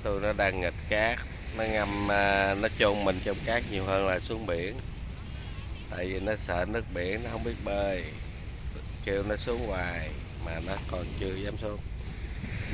tôi nó đang nghịch cát, nó ngâm nó chôn mình trong cát nhiều hơn là xuống biển. Tại vì nó sợ nước biển, nó không biết bơi, kêu nó xuống hoài mà nó còn chưa dám xuống.